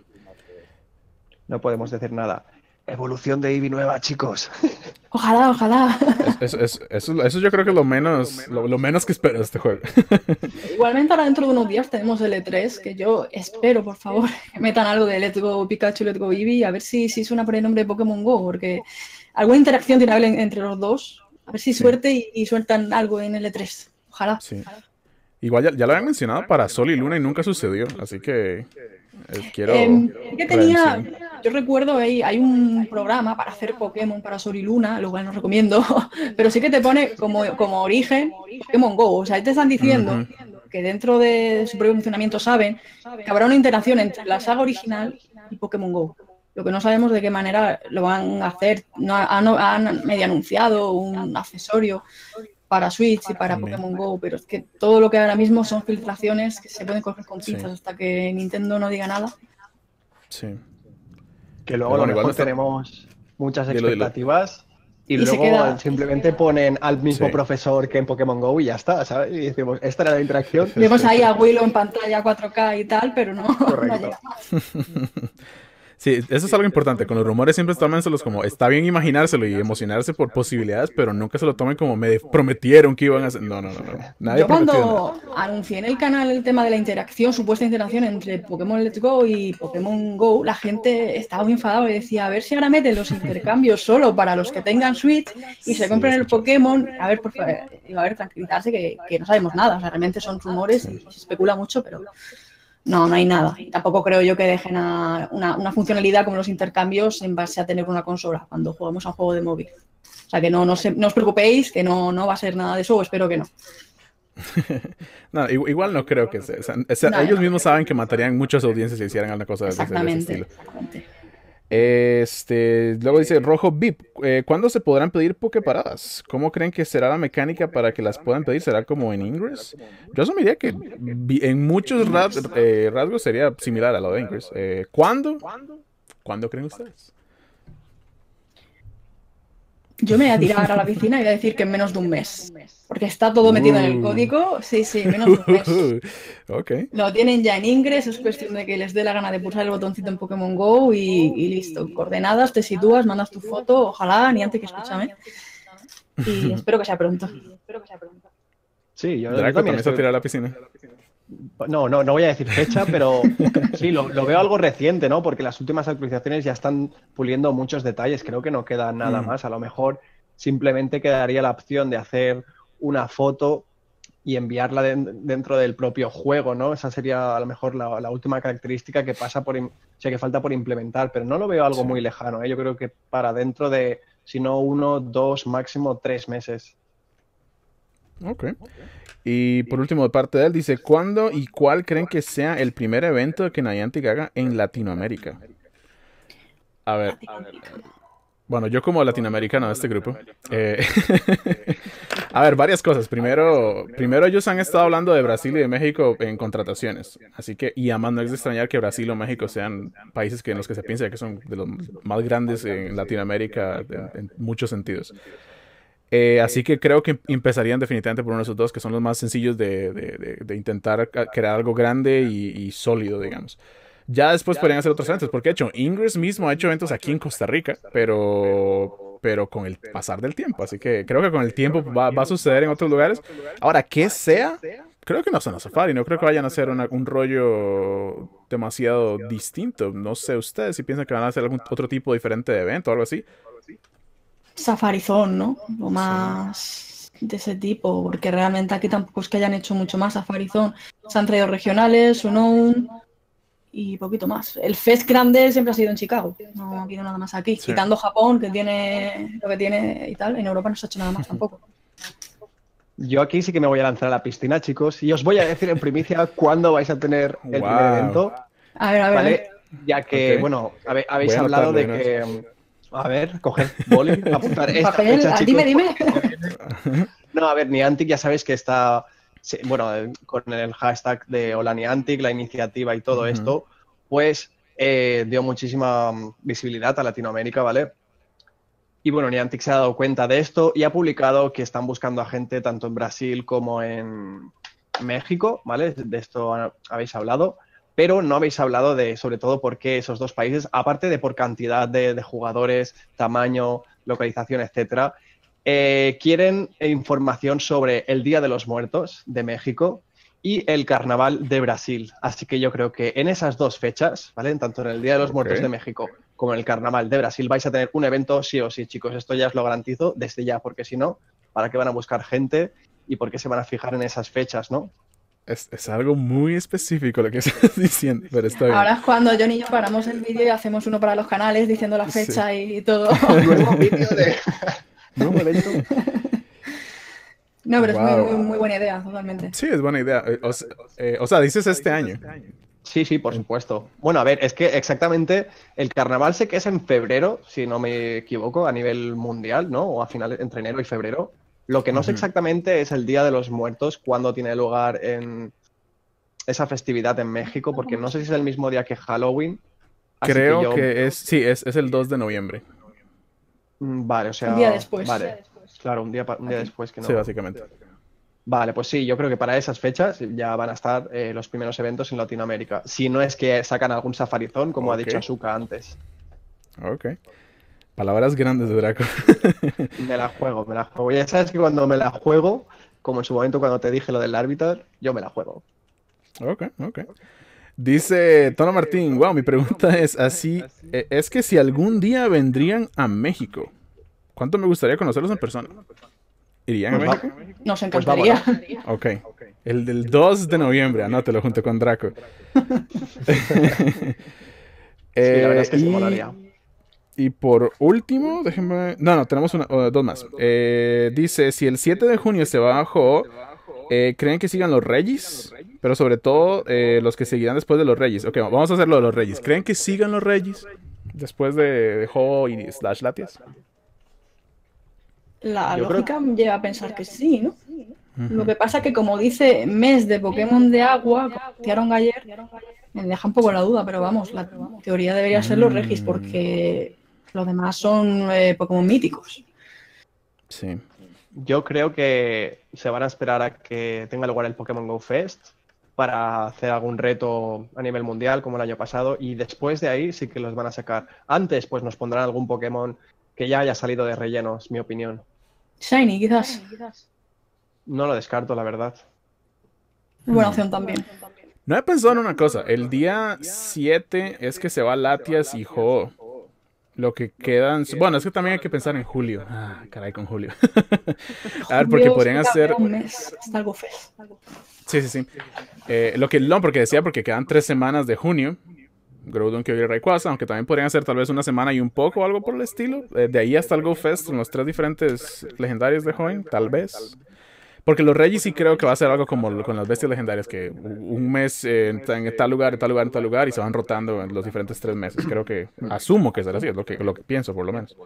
S2: No podemos decir nada. Evolución de Eevee nueva, chicos.
S3: Ojalá, ojalá.
S1: Eso, eso, eso, eso yo creo que es lo menos, lo, lo menos que espero de este juego.
S3: Igualmente ahora dentro de unos días tenemos el E tres, que yo espero, por favor, que metan algo de Let's Go Pikachu, Let's Go Eevee, a ver si, si suena por el nombre de Pokémon Go, porque alguna interacción tiene que haber en- entre los dos. A ver si
S1: Sí.
S3: suerte y, y sueltan algo en el E tres. Ojalá.
S1: Sí. Igual ya, ya lo habían mencionado para Sol y Luna y nunca sucedió, así que eh, quiero
S3: Em, sí que tenía,
S1: redención.
S3: yo recuerdo, hay, hay un programa para hacer Pokémon para Sol y Luna, lo cual no recomiendo, pero sí que te pone como, como origen Pokémon Go. O sea, ahí te están diciendo
S1: Ujú.
S3: que dentro de su propio funcionamiento saben que habrá una interacción entre la saga original y Pokémon Go. Lo que no sabemos de qué manera lo van a hacer. No, han, han medio anunciado un accesorio para Switch y para
S1: También.
S3: Pokémon Go, pero es que todo lo que hay ahora mismo son filtraciones que se pueden coger con
S1: Sí.
S3: pinzas hasta que Nintendo no diga nada.
S1: Sí.
S2: Que luego
S1: Pero
S2: a
S1: bueno,
S2: lo
S1: igual
S2: mejor
S1: no está-
S2: tenemos muchas
S1: Dilo, dilo.
S2: expectativas y,
S3: Y se
S2: luego
S3: queda-
S2: simplemente ponen al mismo
S1: Sí.
S2: profesor que en Pokémon Go y ya está, ¿sabes? Y decimos, esta era la interacción.
S3: Vemos ahí a Willow en pantalla cuatro K y tal, pero no, no
S2: Correcto.
S3: llega.
S1: Sí, eso es algo importante. Con los rumores siempre tómenselos como está bien imaginárselo y emocionarse por posibilidades, pero nunca se lo tomen como me prometieron que iban a hacer. No, no, no, no. Nadie
S3: Yo
S1: prometió nada.
S3: cuando anuncié en el canal el tema de la interacción, supuesta interacción entre Pokémon Let's Go y Pokémon Go, la gente estaba muy enfadada y decía, a ver si ahora meten los intercambios solo para los que tengan Switch y se
S1: Sí,
S3: compren el
S1: escuché.
S3: Pokémon. A ver, por favor, digo, a ver, tranquilizarse que, que no sabemos nada. O sea, realmente son rumores y se especula mucho, pero no, no hay nada. Y tampoco creo yo que dejen a una, una funcionalidad como los intercambios en base a tener una consola cuando jugamos a un juego de móvil. O sea, que no, no, se- no os preocupéis, que no, no va a ser nada de eso, o espero que no.
S1: No, i- igual no creo que sea. O sea, o sea,
S3: No,
S1: ellos
S3: no.
S1: mismos saben que matarían muchas audiencias si hicieran alguna cosa de, de ese
S3: Exactamente,
S1: estilo.
S3: exactamente.
S1: Este, luego dice Rojo V I P, eh, ¿cuándo se podrán pedir Poképaradas? ¿Cómo creen que será la mecánica para que las puedan pedir? ¿Será como en Ingress? Yo asumiría que vi- en muchos ra- eh, rasgos sería similar a lo de Ingress. Eh, ¿Cuándo? ¿Cuándo creen ustedes?
S3: Yo me voy a tirar a la piscina y voy a decir que en menos de un mes. Porque está todo metido en el
S1: Uh.
S3: código. Sí, sí, menos de un mes.
S1: Ok.
S3: Lo tienen ya en Ingress, es cuestión de que les dé la gana de pulsar el botoncito en Pokémon Go y, y listo. Coordenadas, te sitúas, mandas tu foto, ojalá, ni antes que escúchame. Y espero que sea pronto.
S2: Sí, yo, yo
S1: Draco
S2: también
S1: también se
S2: estoy,
S1: tira a la piscina.
S2: No, no, no voy a decir fecha, pero sí, lo, lo veo algo reciente, ¿no? Porque las últimas actualizaciones ya están puliendo muchos detalles. Creo que no queda nada
S1: Mm.
S2: más. A lo mejor simplemente quedaría la opción de hacer una foto y enviarla de- dentro del propio juego, ¿no? Esa sería a lo mejor la, la última característica que pasa por, im- o sea, que falta por implementar, pero no lo veo algo
S1: Sí.
S2: muy lejano, ¿eh? Yo creo que para dentro de, si no uno, dos, máximo tres meses.
S1: Ok. Y por último, de parte de él, dice, ¿cuándo y cuál creen que sea el primer evento que Niantic haga en Latinoamérica? A ver, bueno, yo como latinoamericano de este grupo. eh, a ver, varias cosas. Primero, primero ellos han estado hablando de Brasil y de México en contrataciones. Así que, y además no es de extrañar que Brasil o México sean países que en los que se piensa que son de los más grandes en Latinoamérica en, en muchos sentidos. Eh, así que creo que empezarían definitivamente por uno de esos dos, que son los más sencillos de, de- de- de intentar ca- crear algo grande y, y sólido, digamos. Ya después podrían hacer otros eventos, porque de hecho, Ingress mismo ha hecho eventos aquí en Costa Rica, pero, pero con el pasar del tiempo. Así que creo que con el tiempo va, va a suceder en otros lugares. Ahora, que sea, creo que no son los Safari, no creo que vayan a hacer una- un rollo demasiado distinto. No sé ustedes si piensan que van a hacer algún otro tipo diferente de evento o algo así.
S3: Safarizón, ¿no? O
S1: Sí.
S3: más de ese tipo, porque realmente aquí tampoco es que hayan hecho mucho más Safarizón. Se han traído regionales, Unknown y poquito más. El Fest grande siempre ha sido en Chicago, no ha habido nada más aquí.
S1: Sí.
S3: Quitando Japón, que tiene lo que tiene y tal, en Europa no se ha hecho nada más tampoco.
S2: Yo aquí sí que me voy a lanzar a la piscina, chicos, y os voy a decir en primicia cuándo vais a tener el primer
S1: Wow.
S2: evento,
S3: A ver, a ver, a ver.
S2: ¿vale? Ya
S1: Ok.
S2: que, bueno, habe-
S1: Voy
S2: habéis
S1: a
S2: hablado
S1: anotarlo de
S2: de
S1: una vez.
S2: que, mm, a ver, coger boli, apuntar esta
S3: Papel,
S2: fecha,
S3: ah, dime,
S2: chicos,
S3: dime.
S2: porque viene. No, a ver, Niantic ya sabéis que está, sí, bueno, eh, con el hashtag de Hola Niantic, la iniciativa y todo
S1: Ujú.
S2: esto, pues eh, dio muchísima mm, visibilidad a Latinoamérica, ¿vale? Y bueno, Niantic se ha dado cuenta de esto y ha publicado que están buscando a gente tanto en Brasil como en México, ¿vale? De esto ha- habéis hablado, pero no habéis hablado de, sobre todo, por qué esos dos países, aparte de por cantidad de, de jugadores, tamaño, localización, etcétera, eh, quieren información sobre el Día de los Muertos de México y el Carnaval de Brasil. Así que yo creo que en esas dos fechas, ¿vale? Tanto en el Día de los
S1: Ok.
S2: Muertos de México como en el Carnaval de Brasil, vais a tener un evento sí o sí, chicos. Esto ya os lo garantizo desde ya, porque si no, ¿para qué van a buscar gente y por qué se van a fijar en esas fechas, no?
S1: Es, es algo muy específico lo que estás diciendo, pero está bien.
S3: Ahora es cuando Johnny y yo paramos el vídeo y hacemos uno para los canales diciendo la
S1: Sí.
S3: fecha y todo.
S2: Nuevo vídeo de nuevo evento.
S3: No, pero es muy, muy,
S1: Wow.
S3: muy buena idea, totalmente.
S1: Sí, es buena idea. Eh, O, se- eh, o sea, dices este año.
S2: Sí, sí, por
S1: En-
S2: supuesto. Bueno, a ver, es que exactamente el carnaval sé que es en febrero, si no me equivoco, a nivel mundial, ¿no? O a finales entre enero y febrero. Lo que no sé
S1: Ujú.
S2: exactamente es el Día de los Muertos, cuándo tiene lugar en esa festividad en México, porque no sé si es el mismo día que Halloween. Así que
S1: Creo
S2: yo,
S1: que es, sí, es, es el dos de noviembre.
S2: mm, vale, o
S3: Un día
S2: sea,
S3: después,
S2: vale, claro, un día, pa- un día
S3: aquí.
S2: después que
S1: Sí,
S2: no.
S1: básicamente.
S2: Vale, pues sí, yo creo que para esas fechas ya van a estar eh, los primeros eventos en Latinoamérica. Si no es que sacan algún safarizón, como ha
S1: Ok,
S2: dicho Asuka antes.
S1: ok. Palabras grandes de Draco.
S2: Me la juego, me la juego. Ya sabes que cuando me la juego, como en su momento cuando te dije lo del árbitro, yo me la juego.
S1: Ok, ok. Dice Tono Martín, wow, mi pregunta es así, eh, es que si algún día vendrían a México, ¿cuánto me gustaría conocerlos en persona? ¿Irían a
S2: Pues, va,
S1: México?
S3: Nos
S2: pues
S3: encantaría.
S2: vámonos.
S1: Ok. El del dos de noviembre, anótelo junto con Draco.
S2: Sí, la verdad es
S1: Eh,
S2: que sí,
S1: y,
S2: molaría.
S1: y por último, déjenme... No, no, tenemos una, uh, dos más. Eh, dice, si el siete de junio se bajó, eh, ¿creen que sigan los Reyes? Pero sobre todo, eh, los que seguirán después de los Reyes. Ok, vamos a hacerlo de los Reyes. ¿Creen que sigan los Reyes después de, de Ho y Slash Latias?
S3: La
S2: Yo creo,
S3: lógica me lleva a pensar que sí, ¿no? Lo
S1: Ujú.
S3: que pasa que, como dice mes de Pokémon de agua, como anunciaron ayer, me deja un poco la duda, pero vamos, la teoría debería ser los Regis,
S1: Mm,
S3: porque los demás son eh, Pokémon míticos.
S1: sí.
S2: yo creo que se van a esperar a que tenga lugar el Pokémon Go Fest para hacer algún reto a nivel mundial como el año pasado y después de ahí sí que los van a sacar. Antes pues nos pondrán algún Pokémon que ya haya salido de relleno, es mi opinión.
S3: Shiny, quizás.
S2: No lo descarto, la verdad.
S3: Buena opción también.
S1: No he pensado en una cosa. El día siete es que se va Latias y Ho. Lo que quedan... Bueno, es que también hay que pensar en julio. Ah, caray, con julio. A ver, porque
S3: Julio,
S1: podrían
S3: sí,
S1: hacer...
S3: un mes, hasta algo feo.
S1: Sí, sí, sí. Eh, lo que no, porque decía, porque quedan tres semanas de junio. Groudon, Kyogre y Rayquaza, aunque también podrían hacer tal vez una semana y un poco o algo por el estilo. Eh, de ahí hasta el Go Fest, con los tres diferentes legendarios de Hoenn, tal vez. Porque los Regis sí creo que va a ser algo como con las bestias legendarias, que un mes eh, en, en tal lugar, en tal lugar, en tal lugar, y se van rotando en los diferentes tres meses. Creo que, asumo que será así, es lo que, lo que pienso por lo menos.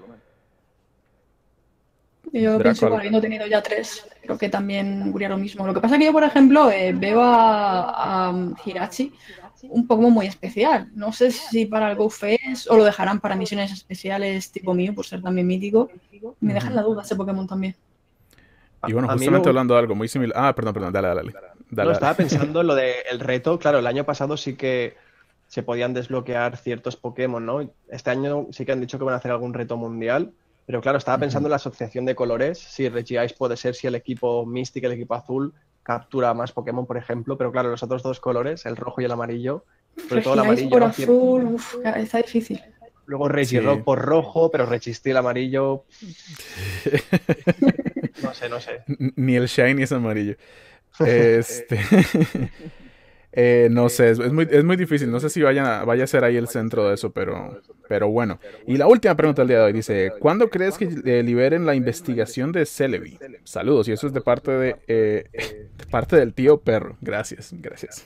S3: Yo
S1: Draco,
S3: pienso,
S1: algo.
S3: habiendo tenido ya tres, creo que también ocurría lo mismo. Lo que pasa es que yo, por ejemplo, eh, veo a, a um, Hirachi un Pokémon muy especial. No sé si para el Go Fest o lo dejarán para misiones especiales tipo Mew, por ser también mítico. Me dejan la duda ese Pokémon también.
S1: Y bueno,
S2: A mí
S1: justamente
S2: lo-
S1: hablando de algo muy similar... Ah, perdón, perdón, dale, dale, dale.
S2: No,
S1: Dale,
S2: estaba
S1: dale.
S2: pensando en lo del reto. Claro, el año pasado sí que se podían desbloquear ciertos Pokémon, ¿no? Este año sí que han dicho que van a hacer algún reto mundial, pero claro, estaba pensando en la asociación de colores. Sí, Regice puede ser si el equipo Mystic, el equipo azul, captura más Pokémon, por ejemplo, pero claro, los otros dos colores, el rojo y el amarillo, sobre todo el
S3: Regiráis
S2: amarillo,
S3: por
S2: ¿no?
S3: azul, uf, está difícil.
S2: Luego Regirock
S1: Sí.
S2: por rojo, pero Registil amarillo. No sé, no sé.
S1: N- Ni el shiny es amarillo. Este... eh, no sé, es, es muy, es muy difícil. No sé si vayan a- vaya a ser ahí el centro de eso, pero, pero bueno. Y la última pregunta del día de hoy dice: ¿cuándo crees que eh, liberen la investigación de Celebi? Saludos, y eso es de parte de, eh, de parte del tío perro. Gracias, gracias.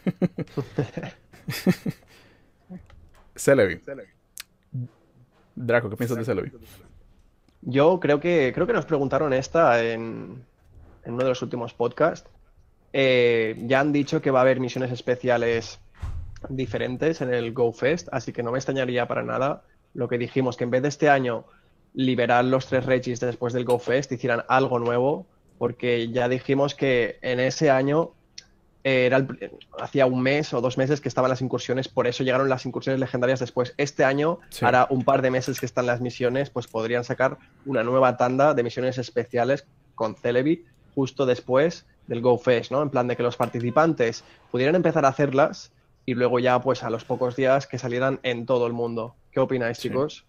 S1: Celebi. Draco, ¿qué piensas de Celebi?
S2: Yo creo que, creo que nos preguntaron esta en, en uno de los últimos podcasts. Eh, ya han dicho que va a haber misiones especiales diferentes en el Go Fest, así que no me extrañaría para nada lo que dijimos, que en vez de este año liberar los tres Regis después del Go Fest, hicieran algo nuevo, porque ya dijimos que en ese año eh, era el- hacía un mes o dos meses que estaban las incursiones, por eso llegaron las incursiones legendarias después. Este año,
S1: Sí.
S2: hará un par de meses que están las misiones, pues podrían sacar una nueva tanda de misiones especiales con Celebi justo después del Go Fest, ¿no? En plan de que los participantes pudieran empezar a hacerlas y luego ya, pues a los pocos días que salieran en todo el mundo. ¿Qué opináis,
S1: Sí.
S2: chicos?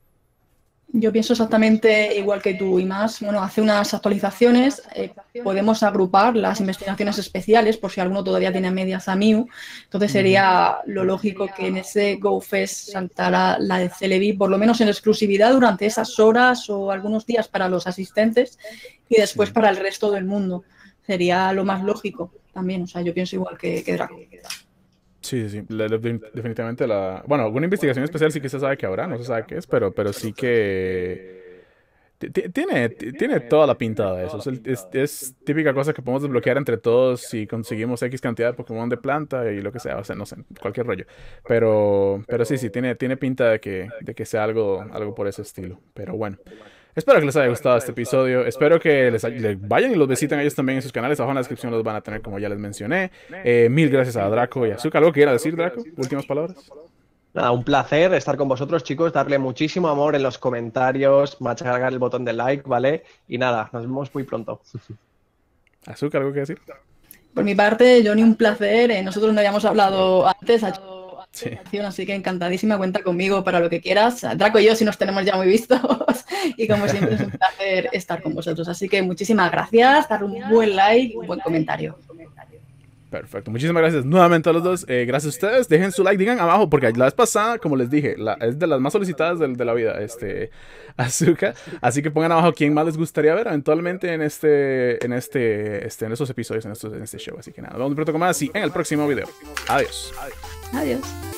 S3: Yo pienso exactamente igual que tú y más. Bueno, hace unas actualizaciones, eh, podemos agrupar las investigaciones especiales por si alguno todavía tiene a medias a Mew. Entonces sería lo lógico que en ese Go Fest saltara la de Celebi, por lo menos en exclusividad durante esas horas o algunos días para los asistentes y después
S1: Sí.
S3: para el resto del mundo. Sería lo más lógico también. O sea, yo pienso igual que, que Draco.
S1: Sí, sí, sí. La- la- definitivamente la... Bueno, alguna investigación especial sí que se sabe que habrá, no se sabe qué es, pero, pero sí que... ti- ti- Tiene, ti- tiene toda la pinta de eso. Es, el- es- es típica cosa que podemos desbloquear entre todos si conseguimos X cantidad de Pokémon de planta y lo que sea, o sea, no sé, cualquier rollo. Pero, pero sí, sí, tiene, tiene pinta de que, de que sea algo, algo por ese estilo. Pero bueno. Espero que les haya gustado este episodio. Espero que les, ay- le vayan y los visiten a ellos también en sus canales. Abajo en la descripción los van a tener, como ya les mencioné. Eh, mil gracias a Draco y a Azúcar. ¿Algo que quiera decir, Draco? Últimas palabras.
S2: Nada, un placer estar con vosotros, chicos, darle muchísimo amor en los comentarios, machacar el botón de like, ¿vale? Y nada, nos vemos muy pronto.
S1: Azúcar, ¿algo que decir?
S3: Por mi parte, Johnny, un placer. Eh, nosotros no habíamos hablado antes, ha hecho
S1: Sí.
S3: así que encantadísima, cuenta conmigo para lo que quieras. Draco y yo sí nos tenemos ya muy vistos y como siempre es un placer estar con vosotros. Así que muchísimas gracias, dar un buen like y un buen comentario.
S1: Perfecto. Muchísimas gracias nuevamente a los dos. Eh, gracias a ustedes. Dejen su like, digan abajo, porque la vez pasada, como les dije, la, es de las más solicitadas de, de la vida, este Azúcar. Así que pongan abajo quién más les gustaría ver eventualmente en este, en este, este, en estos episodios, en, estos, en este show. Así que nada, nos vemos pronto con más y en el próximo video. Adiós.
S3: Adiós.